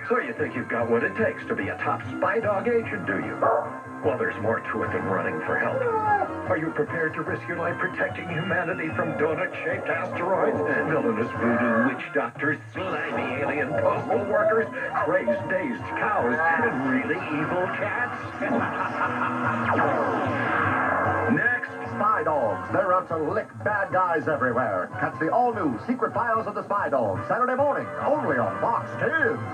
So you think you've got what it takes to be a top spy dog agent, do you? Well, there's more to it than running for help. Are you prepared to risk your life protecting humanity from donut-shaped asteroids, villainous voodoo witch doctors, slimy alien postal workers, crazed, dazed cows, and really evil cats? Next. Spy Dogs. They're out to lick bad guys everywhere. Catch the all-new Secret Files of the Spy Dogs Saturday morning, only on Fox Kids.